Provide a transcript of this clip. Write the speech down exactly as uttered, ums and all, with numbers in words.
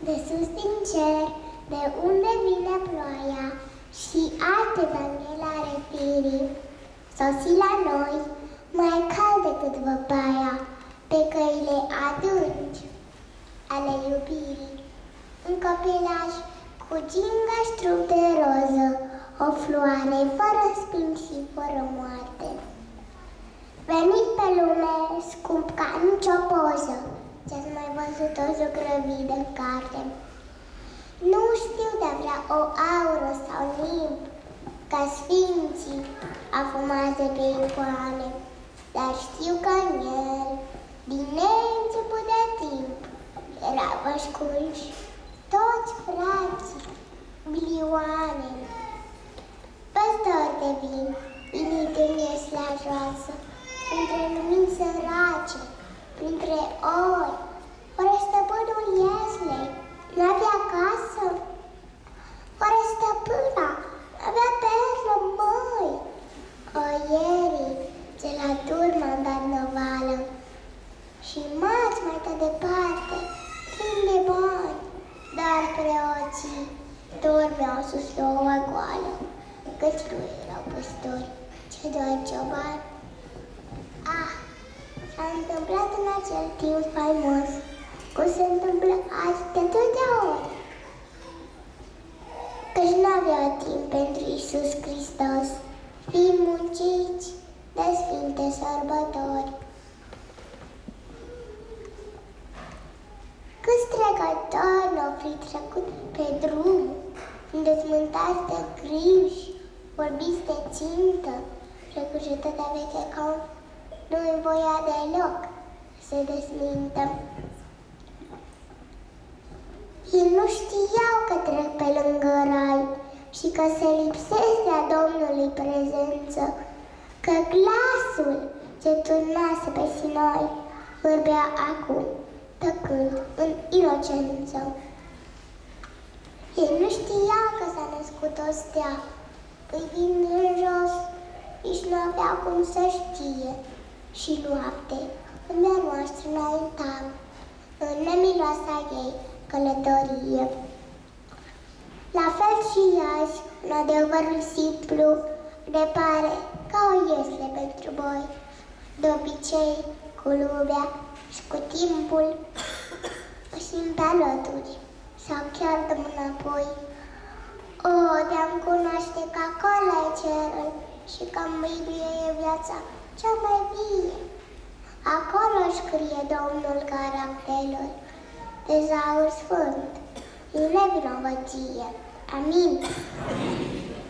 de sus din cer, de unde vine ploaia și alte Daniel are firii. Sosi la noi, mai cald decât văpaia, pe căile adânci ale iubirii. Un copilaj cu gingaș trup de roză, o floare fără spin și fără moarte. Venit pe lume, scump ca nicio poză, ce-ați mai văzut o zugrăvidă în carte. Nu știu de vrea o aură sau limb, ca sfinții afumați pe icoane, dar știu că în el, din neînceput de timp, erau ascunși toți frații, milioane. Păstori de vin, init în iesla joasă, printre lumini sărace, printre ori, fără stăpânul ieslei, n-avea casă, fără stăpâna, n-avea perlă, măi. Oierii, ce la turmă am dat năvală, și mați mai de departe, plini de bani, dar preoții dormeau sus la o goală, căci nu erau păstori, ci doar ciobani. Ah, s-a întâmplat în acel timp faimos, cum se întâmplă azi de atâtea ori, căci n-avea timp pentru Iisus Hristos, fiind munciți de sfinte sărbători. Câți trecători n-au fi trecut pe drum, îndezmântați de griji, vorbiți de țintă, precum cetatea veche ca nu-i voia deloc să se dezmintă. Ei nu știau că trec pe lângă rai și că se lipsesc de-a Domnului prezență, că glasul ce turnase pe Sinai vorbea acum, tăcând în inocență. Ei nu știau că s-a născut o stea, privind în jos, nici nu avea cum să știe. Și noapte, când a noastră înaintam, în nemiloasa ei călătorie. La fel și azi, în adevărul simplu, ne pare ca o iesle pentru voi. De obicei, cu lumea și cu timpul, pășim pe alături sau chiar dăm înapoi. O, de-am cunoaște că acolo e cerul și că în Biblie e viața cea mai vie. Acolo scrie Domnul caracterul, tezaur sfânt, în nevinovăție. Amin.